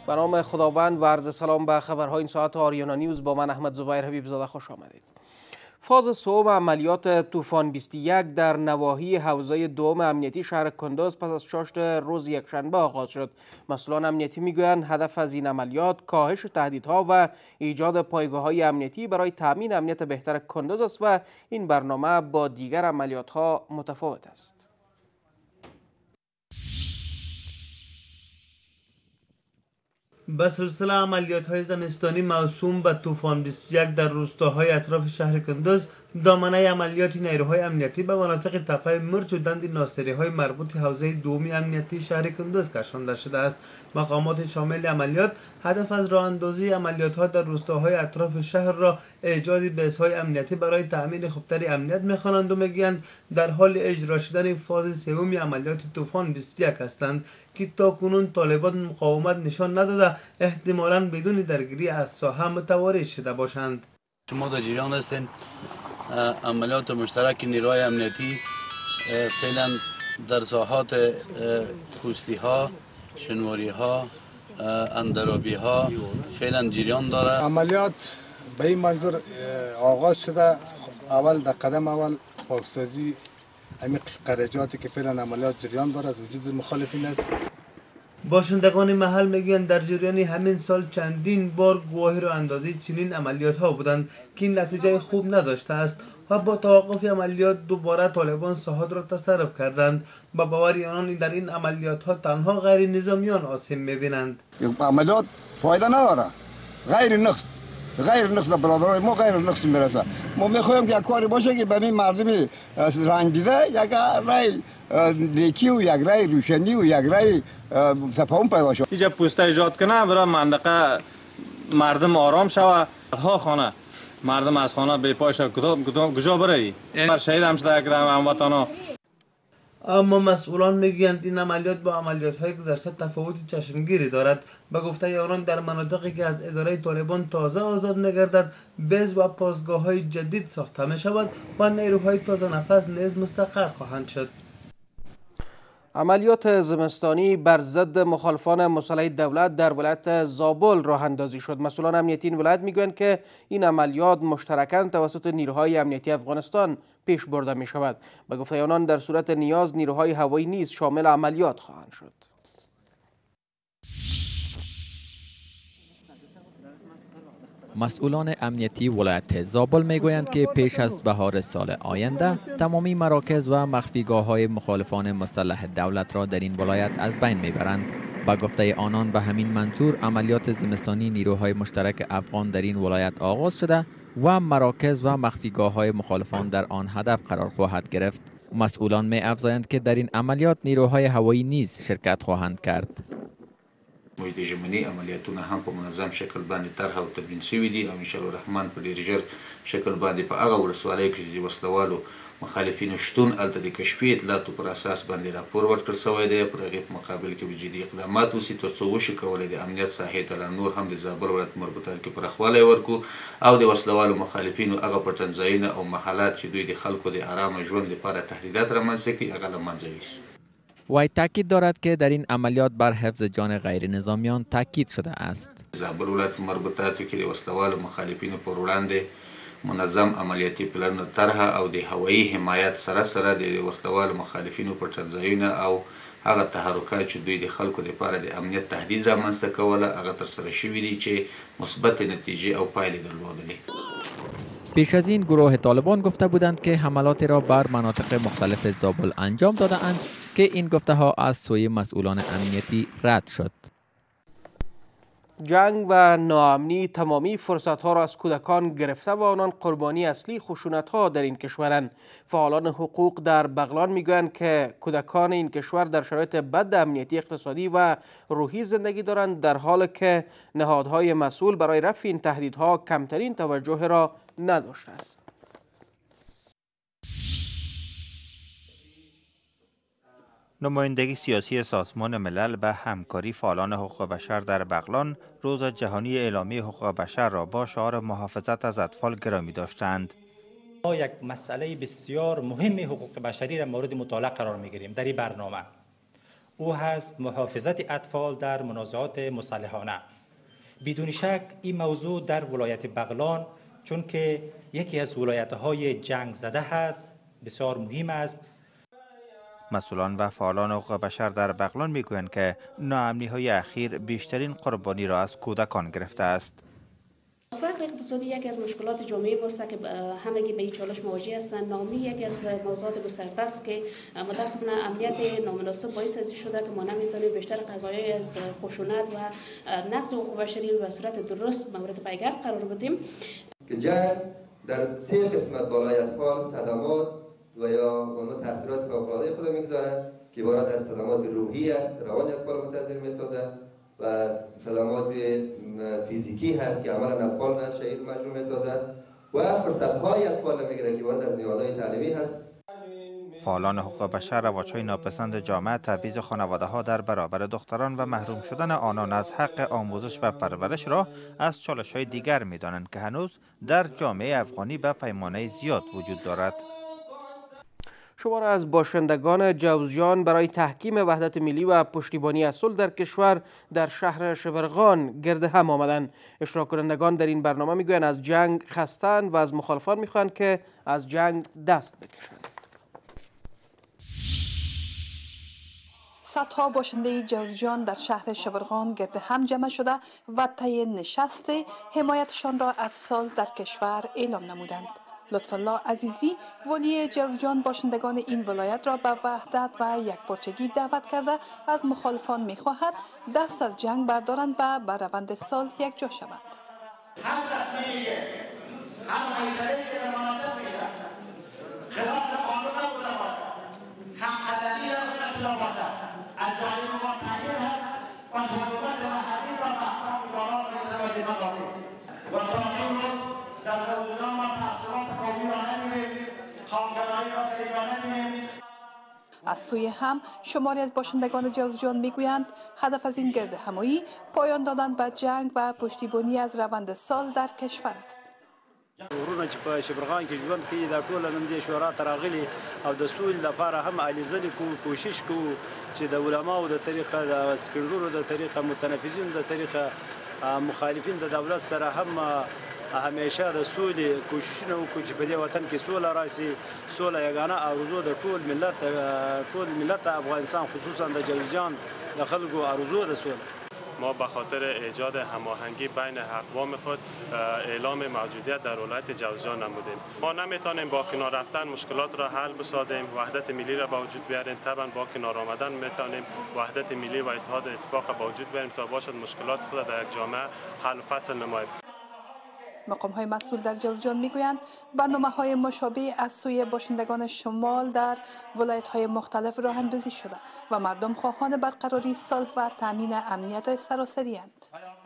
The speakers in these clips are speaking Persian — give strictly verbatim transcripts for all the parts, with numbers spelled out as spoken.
به نام خداوند و عرض سلام به خبرهای این ساعت آریانا نیوز. با من احمد زبیر حبیب زاده خوش آمدید. فاز سوم عملیات طوفان بیست و یک در نواحی حوزه دوم امنیتی شهر کندوز پس از چاشت روز یکشنبه آغاز شد. مسئولان امنیتی میگویند هدف از این عملیات کاهش تهدیدها و ایجاد پایگاه‌های امنیتی برای تامین امنیت بهتر کندوز است و این برنامه با دیگر عملیات‌ها متفاوت است. به سلسله عملیات‌های زمستانی موسوم به طوفان بیست و یک در روستاهای اطراف شهر کندوز، دامنه عملیات نیروهای امنیتی به مناطق تپه مرچ و دند ناصری‌های مربوط حوزه دومی امنیتی شهر کندوز کشانده شده است. مقامات شامل عملیات هدف از راه اندازی عملیات‌ها در روستاهای اطراف شهر را ایجاد بیس‌های امنیتی برای تأمین خوبتر امنیت می‌خوانند و می‌گویند در حال اجرا شدن فاز سوم عملیات طوفان بیست و یک هستند که تاکنون طالبان مقاومت نشان نداده احتمالاً بدون درگیری از ساحه متوارد شده باشند. شما در جریان هستین عملیات مشترک نیروهای امنیتی فعلا در ساحات خوستی ها، شنواری ها، اندرابی ها فعلا جریان داره. عملیات به این منظور آغاز شده. اول در قدم اول پاکسازی همین قرجاتی که فعلا عملیات جریان داره از وجود مخالفین است. باشندگان محل میگویند در جریان همین سال چندین بار گواهی را اندازی چنین عملیات ها بودند که نتیجه خوب نداشته است و با توقف عملیات دوباره طالبان ساحات را تصرف کردند. با باور آنان در این عملیات ها تنها غیر نظامیان آسیب میبینند. عملیات فایده نداره، غیر نقص غیر نقص به برادرای ما غیر نقص میرسه. ما میخوایم که یک کاری باشه که به این مردم رنگ دیده یک رای نیکی و یک رای روشنی و یک رای تفاهم پیدا شد. اینجا پوسته ایجاد کنه برای منطقه مردم آرام شوه. ها خانه مردم از خانه به پایش کجا بره؟ این شهید هم شده که هموطنا. اما مسئولان میگویند این عملیات با عملیات های گذشته تفاوت چشمگیری دارد. به گفته آنان در مناطقی که از اداره طالبان تازه آزاد میگردد بیس و پاسگاه های جدید ساخته می شود و نیروهای تازه نفس نیز مستقر خواهند شد. عملیات زمستانی بر ضد مخالفان مسلح دولت در ولایت زابل راه اندازی شد. مسئولان امنیتی این ولایت میگویند که این عملیات مشترکاً توسط نیروهای امنیتی افغانستان پیش برده می شود. به گفته آنان در صورت نیاز نیروهای هوایی نیز شامل عملیات خواهند شد. مسئولان امنیتی ولایت زابل میگویند که پیش از بهار سال آینده تمامی مراکز و مخفیگاه‌های مخالفان مسلح دولت را در این ولایت از بین میبرند. با گفته آنان به همین منظور عملیات زمستانی نیروهای مشترک افغان در این ولایت آغاز شده و مراکز و مخفیگاه‌های مخالفان در آن هدف قرار خواهد گرفت. مسئولان می افزایند که در این عملیات نیروهای هوایی نیز شرکت خواهند کرد. موجود ژمنی عملیاتونه هم په منظم شکل باندې طرح او تدوین شوي دي او انشاءالله الرحمن په ډېر ژر شکل باندې په هغه ولسوالیو کې چې وسلوالو مخالفینو شتون هلته د کشفي اطلاعاتو پر اساس باندې راپور ورکړل شوی دی. پر هغې په مقابل کې به جدي اقدامات وشي تر څو وشي کولی د امنیت ساحې ته لا نور هم د زابل ولایت مربوطات کې پراخوالی ورکړو او د وسلوالو مخالفینو هغه پټنځایونه او محلات چې دوی د خلکو د ارامه ژوند لپاره تهدیدات رامنځته کړي هغه له منځه یوسي. وی تاکید دارد که در این عملیات بر حفظ جان غیر نظامیان تاکید شده است. زابل ولایت مربوطاتو کې د وسلوالو مخالفینو پر وړاندې منظم عملیاتي پلانونه طرحه او د هوایي حمایت سره سره د وسلوالو مخالفینو پټنځایونه او هغه تحرکات چې دوی د خلکو لپاره د امنیت تهدید رامنځته کوله هغه ترسره شوي دي چې مثبت نتیجې او پایلې درلودلې. پیش از این گروه طالبان گفته بودند که حملات را بر مناطق مختلف زابل انجام داده اند که این گفته ها از سوی مسئولان امنیتی رد شد. جنگ و ناامنی تمامی فرصت ها را از کودکان گرفته و آنان قربانی اصلی خشونت ها در این کشورند. فعالان حقوق در بغلان میگویند که کودکان این کشور در شرایط بد امنیتی اقتصادی و روحی زندگی دارند در حالی که نهادهای مسئول برای رفع این تهدیدها کمترین توجه را نداشته است. نمایندگی سیاسی سازمان ملل به همکاری فعالان حقوق بشر در بغلان روز جهانی اعلامیه حقوق بشر را با شعار محافظت از اطفال گرامی داشتند. ما یک مسئله بسیار مهم حقوق بشری را مورد مطالعه قرار می‌گیریم در این برنامه. او هست محافظت اطفال در منازعات مسلحانه. بدون شک این موضوع در ولایت بغلان چون که یکی از ولایت‌های جنگ زده هست بسیار مهم است. مسئولان و فعالان حقوق بشر در بغلان میگویند که ناامنی‌های اخیر بیشترین قربانی را از کودکان گرفته است. فقر اقتصادی یکی از مشکلات جامعه است که همگی به این چالش مواجه هستند. ناامنی یکی از موضوعات گسترده است که متاسفانه امنیت نامناسب باعث ازی شده که ما نمیتونیم بیشتر قضایای از خشونت و نقض حقوق بشری به صورت درست مورد پیگرد قرار بدیم. که جنگ در سه قسمت بالای اطفال صدمات و یا اون تاثیرات فوق‌العاده خود میگذارد که عبارت از صدمات روحی است، روان اطفال متاثر میسازد و صدمات فیزیکی هست که عمل اطفال را شهید مجروح میسازد و فرصت‌های اطفال میگیره که عبارت از نیازهای تعلیمی هست. فعالان حقوق بشر رواج‌های ناپسند جامعه تبعیض خانواده‌ها در برابر دختران و محروم شدن آنان از حق آموزش و پرورش را از چالش‌های دیگر می‌دانند که هنوز در جامعه افغانی به پیمانه زیاد وجود دارد. شمار از باشندگان جوزجان برای تحکیم وحدت ملی و پشتیبانی صلح در کشور در شهر شبرغان گرد هم آمدند. اشتراک کنندگان در این برنامه میگویند از جنگ خستند و از مخالفان میخواهند که از جنگ دست بکشند. صدها باشنده جوزجان در شهر شبرغان گرد هم جمع شده و طی نشست حمایتشان را از صلح در کشور اعلام نمودند. لطف الله عزیزی ولی جوزجان باشندگان این ولایت را به وحدت و یکپارچگی دعوت کرده از مخالفان می‌خواهد دست از جنگ بردارند و بر روند صلح یکجا شوند. هم تصمیمی که هم میسری که در مناطق میشه خلاف قانون نبوده باشه هم علنی را نشده باشه از جانب ما تعیین هست و حکومت محلی را به احکام قانون میسر و دیما دادیم و تا این روز در جوزجان ما تحصیلات قومی را نمیبینیم خامگرایی را پیدا نمیبینیم. از سوی هم شماری از باشندگان جوزجان میگویند هدف از این گرد همایی پایان دادن به جنگ و پشتیبانی از روند صلح در کشور است. ورونه چې په شبرغان کې ژوند کوي دا ټول نن دې شورا ته راغلي او د سولې لپاره هم هلې ځلې کوو کوشش کوو چې د علماو د طریقه د سپین ږیرو د طریقه متنفذینو د طریقه مخالفین د دولت سره هم همیشه د سولې کوششونه وکړو چې په دې وطن کې سوله راشي. سوله یګانه آرزو د ټول ملت ټول ملت افغانستان خصوصا د جوزجان د خلکو آرزو د سوله. ما به خاطر ایجاد هماهنگی بین اقوام خود اعلام موجودیت در ولایت جوزجان نمودیم. ما نمیتونیم با کنار رفتن مشکلات را حل بسازیم، وحدت ملی را به وجود بیاریم. طبعا با کنار آمدن میتونیم وحدت ملی و اتحاد و اتفاق به وجود بیاریم تا باشد مشکلات خود در یک جامعه حل و فصل نماییم. مقام های مسئول در جوزجان میگویند برنامه های مشابه از سوی باشندگان شمال در ولایت های مختلف راه اندازی شده و مردم خواهان برقراری صلح و تامین امنیت سراسری اند.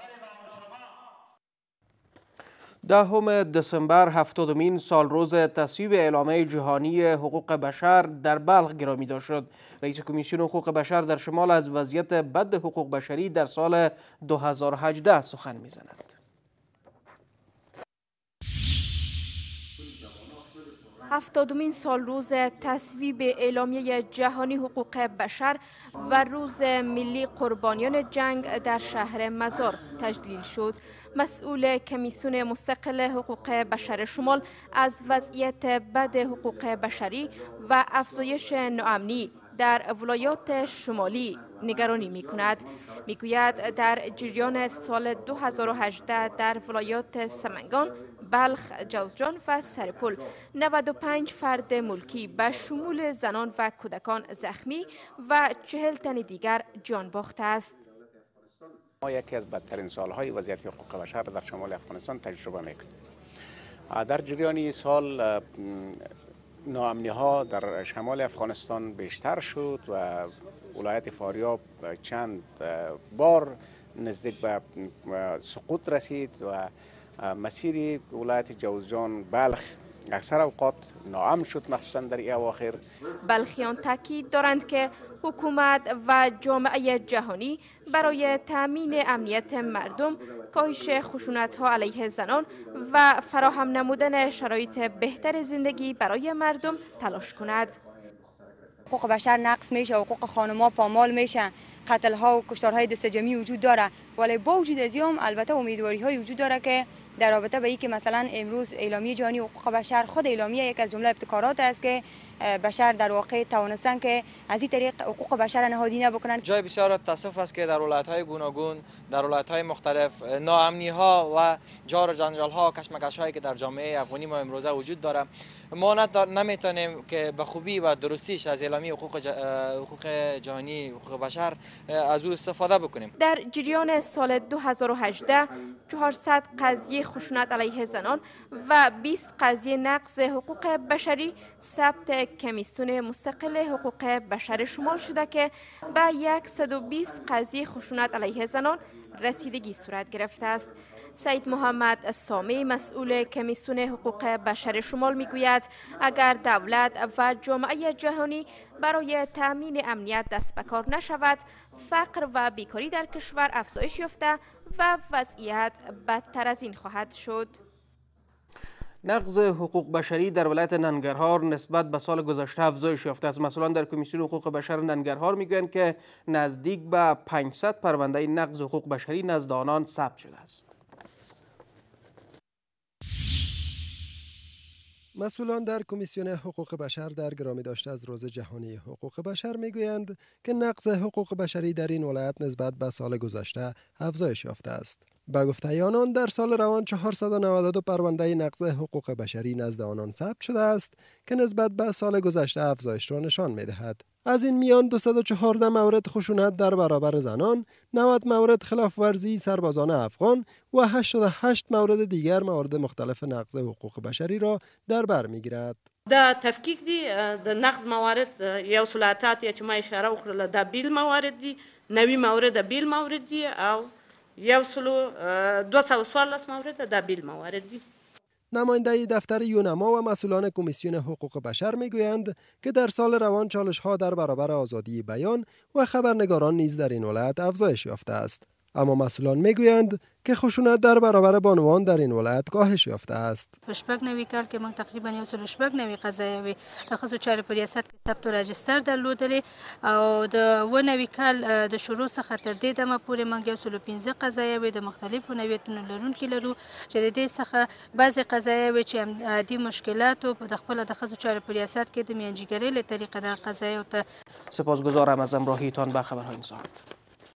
دهم دسامبر هفتادمین سالروز تصویب اعلامیه جهانی حقوق بشر در بلخ گرامی داشت شد. رئیس کمیسیون حقوق بشر در شمال از وضعیت بد حقوق بشری در سال دو هزار و هجده سخن میزند. هفتادمین سال روز تصویب اعلامیه جهانی حقوق بشر و روز ملی قربانیان جنگ در شهر مزار تجلیل شد. مسئول کمیسیون مستقل حقوق بشر شمال از وضعیت بد حقوق بشری و افزایش ناامنی در ولایات شمالی نگرانی می کند. می گوید در جریان سال دو هزار و هجده در ولایات سمنگان، بلخ، جوزجان و سرپل نود و پنج فرد ملکی به شمول زنان و کودکان زخمی و چهل تن دیگر جان باخته است. ما یکی از بدترین سالهای وضعیت حقوق بشر در شمال افغانستان تجربه میکنیم. در جریان سال ناامنی ها در شمال افغانستان بیشتر شد و ولایت فاریاب چند بار نزدیک به سقوط رسید و مسیر ولایت جوزجان بلخ اکثر اوقات ناامن شد، مخصوصا در این اواخر. بلخیان تاکید دارند که حکومت و جامعه جهانی برای تامین امنیت مردم، کاهش خشونت‌ها علیه زنان و فراهم نمودن شرایط بهتر زندگی برای مردم تلاش کند. حقوق بشر نقض میشه، حقوق خانم‌ها پامال میشه، قتل ها و کشتارهای دست جمعی وجود داره، ولی با وجود از این البته امیدواری های وجود داره که در رابطه به اینکه مثلا امروز اعلامیه جهانی حقوق بشر، خود اعلامیه یک از جمله ابتکارات است که بشر در واقع توانستن که از این طریق حقوق بشر نهادینه بکنن. جای بسیار تاسف است که در ولایت‌های گوناگون، در ولایت‌های مختلف ناامنی‌ها و جار و جنجال‌ها و کشمکش‌هایی که در جامعه افغانی ما امروزه وجود داره، ما نمیتونیم که به خوبی و درستیش از اعلامیه حقوق ج... حقوق جهانی حقوق بشر از او استفاده بکنیم. در جریان سال دو هزار و هجده چهارصد قضیه خشونت علیه زنان و بیست قضیه نقض حقوق بشری ثبت کمیسیون مستقل حقوق بشر شمال شده که به صد و بیست قضیه خشونت علیه زنان رسیدگی صورت گرفته است. سید محمد سامی مسئول کمیسیون حقوق بشر شمال میگوید اگر دولت و جامعه جهانی برای تأمین امنیت دست به کار نشود، فقر و بیکاری در کشور افزایش یافته و وضعیت بدتر از این خواهد شد. نقض حقوق بشری در ولایت ننگرهار نسبت به سال گذشته افزایش یافته است. مسئولان در کمیسیون حقوق بشر ننگرهار میگویند که نزدیک به پانصد پرونده نقض حقوق بشری نزد آنان ثبت شده است. مسئولان در کمیسیون حقوق بشر در گرامی داشته از روز جهانی حقوق بشر میگویند که نقض حقوق بشری در این ولایت نسبت به سال گذشته افزایش یافته است. به گفته آنان در سال روان چهارصد و نود و دو پرونده نقض حقوق بشری نزد آنان ثبت شده است که نسبت به سال گذشته افزایش را نشان می‌دهد. از این میان دویست و چهارده مورد خشونت در برابر زنان، نود مورد خلاف ورزی سربازان افغان و هشتاد و هشت مورد دیگر موارد مختلف نقض حقوق بشری را در بر می‌گیرد. دا تفکیک دی د نقض موارد یو صلاحات یا چې ما اشاره وکړه دا بیل موارد دي، نوي موارد بیل موارد دي او یو سلو دو سوه و څوارلس مورد دا بیل موارد دي. نماینده دفتر یونما و مسئولان کمیسیون حقوق بشر میگویند که در سال روان چالش‌ها در برابر آزادی بیان و خبرنگاران نیز در این ولایت افزایش یافته است. اما مسئولان میگویند که خشونت در برابر بانوان در این ولایت کاهش یافته است. شپږ نوي کال کې موږ تقریبا یو سل شپږ نوي قضایاوې د ښځو چارې په ریاست کې ثبت او راجستر درلودلې او د اوه نوي کال د شروع څخه تر دې دمه پورې موږ یو سل پنځه قضایاوې د مختلفو نوعیتونو لرونکي لرو چې د دې څخه بعضې قضایاوې چې عادي مشکلاتو د خپله د ښځو چارې په ریاست کې د میانجیګرۍ له طریقه د قضایاو ته. سپاسگزارم از همراهیتان به خبرهای این ساعت.